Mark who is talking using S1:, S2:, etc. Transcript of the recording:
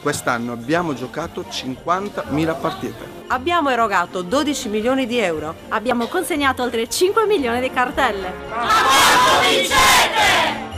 S1: Quest'anno abbiamo giocato 50.000 partite.
S2: Abbiamo erogato 12 milioni di euro.
S3: Abbiamo consegnato oltre 5 milioni di cartelle.
S4: Ma quanto vincete?